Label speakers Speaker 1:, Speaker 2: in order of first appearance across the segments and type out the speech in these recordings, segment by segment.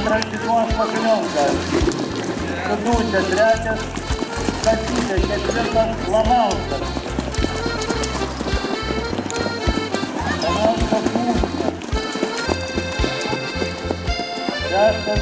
Speaker 1: Antras Žyduos Makalionkas. Sudučia trečias Kasytė, ketvirtas Lamauskas. Lamauskas Mūsas. Šeštas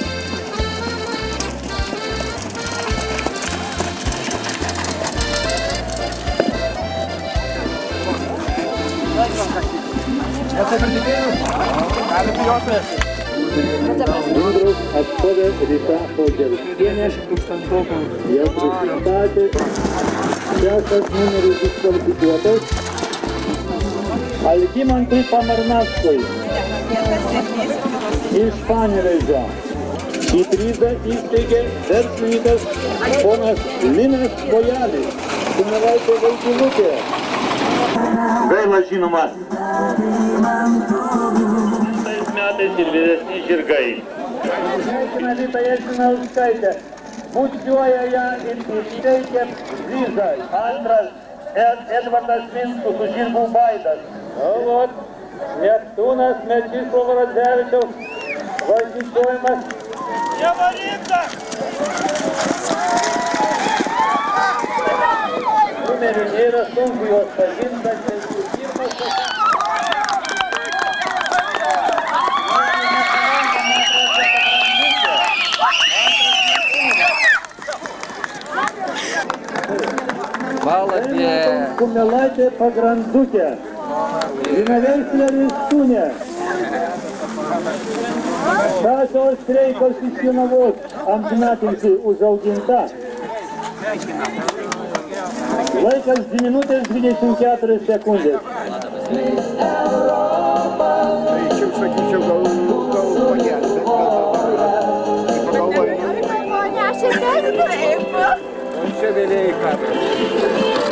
Speaker 2: Indrus atstovė Rita Podželskienė, jau prisistatė, šeštas numeris diskvalifikuotas, Algimantui Pamarnackui iš Panevėžio. Į prizą įsteigė verslininkas ponas Linas Kojelis, Kumelaitė vaikinukė.
Speaker 1: gaila žinoma. Metais ir vyresni žirgai. Sveikina Vita Jelcinauskaitė, bučiuoja ją ir įteikia prizą. Antras Edvardas Minskus su žirgų Baidas. Neptūnas Mečislovo Radzevičiaus varžyčiojimas. Nevarinta! Numerių nėra sunku juos pažinti, Kumelaitė Pagrandukė, Vynaveisleris Sūnė, Stasio Streikos iš Jonavos amžinatilsį užauginta. Laikas 2 minutės 24 sekundės.
Speaker 3: Čia sakyčiau, gal pagelbėt, bet pagalvoju.
Speaker 4: Čia vėliai kadras.